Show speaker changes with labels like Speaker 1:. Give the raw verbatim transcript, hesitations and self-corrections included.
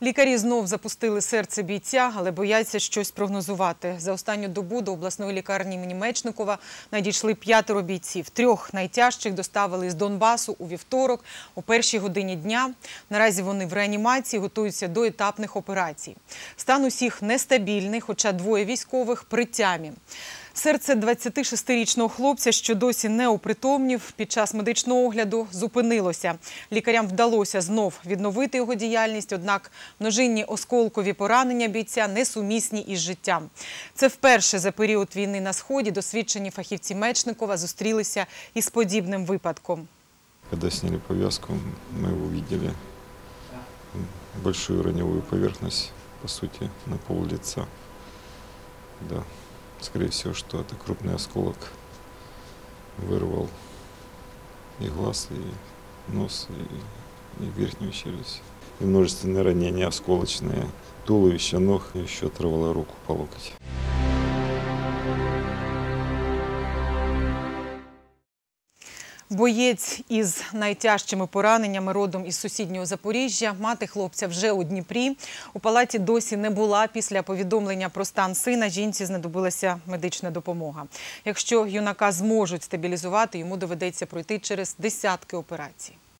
Speaker 1: Лікарі знов запустили серце бійця, але бояться щось прогнозувати. За останню добу до обласної лікарні імені Мечникова надійшли п'ятеро бійців. Трьох найтяжчих доставили з Донбасу у вівторок о першій годині дня. Наразі вони в реанімації, готуються до етапних операцій. Стан усіх нестабільний, хоча двоє військових при тямі. Серце двадцятишестирічного хлопця, що досі не опритомнів, під час медичного огляду зупинилося. Лікарям вдалося знов відновити його діяльність, однак множинні осколкові поранення бійця несумісні із життям. Це вперше за період війни на Сході досвідчені фахівці Мечникова зустрілися із подібним випадком.
Speaker 2: Коли зняли пов'язку, ми побачили велику раневу поверхність, по суті, на пол лица. Да. Скорее всего, что это крупный осколок вырвал и глаз, и нос, и, и верхнюю челюсть. И множественные ранения осколочные, туловище, ног, и еще оторвало руку по локоть.
Speaker 1: Боєць із найтяжчими пораненнями родом із сусіднього Запоріжжя. Мати хлопця вже у Дніпрі. У палаті досі не була. Після повідомлення про стан сина жінці знадобилася медична допомога. Якщо юнака зможуть стабілізувати, йому доведеться пройти через десятки операцій.